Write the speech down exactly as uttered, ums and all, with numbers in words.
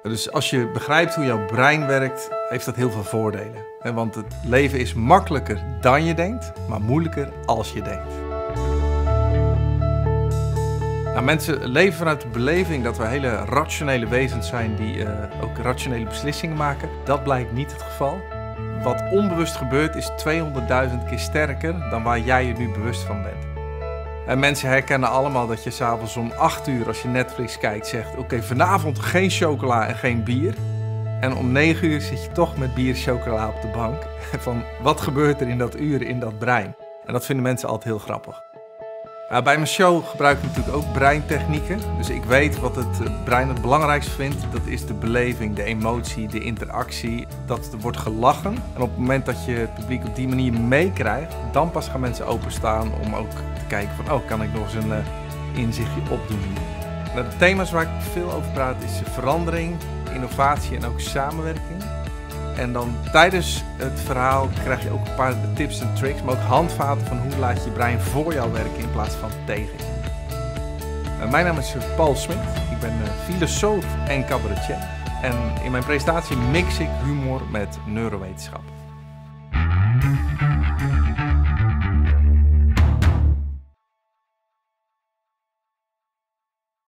Dus als je begrijpt hoe jouw brein werkt, heeft dat heel veel voordelen. Want het leven is makkelijker dan je denkt, maar moeilijker als je denkt. Nou, mensen leven vanuit de beleving dat we hele rationele wezens zijn die uh, ook rationele beslissingen maken. Dat blijkt niet het geval. Wat onbewust gebeurt is tweehonderdduizend keer sterker dan waar jij je nu bewust van bent. En mensen herkennen allemaal dat je s'avonds om acht uur als je Netflix kijkt zegt: oké, okay, vanavond geen chocola en geen bier. En om negen uur zit je toch met bier en chocola op de bank. Van wat gebeurt er in dat uur in dat brein? En dat vinden mensen altijd heel grappig. Nou, bij mijn show gebruik ik natuurlijk ook breintechnieken. Dus ik weet wat het brein het belangrijkste vindt. Dat is de beleving, de emotie, de interactie. Dat er wordt gelachen. En op het moment dat je het publiek op die manier meekrijgt, dan pas gaan mensen openstaan om ook te kijken van, oh, kan ik nog eens een uh, inzichtje opdoen hier. Nou, de thema's waar ik veel over praat is verandering, innovatie en ook samenwerking. En dan tijdens het verhaal krijg je ook een paar tips en tricks, maar ook handvaten van hoe laat je je brein voor jou werken in plaats van tegen je. Uh, mijn naam is Paul Smit, ik ben uh, filosoof en cabaretier. En in mijn presentatie mix ik humor met neurowetenschap.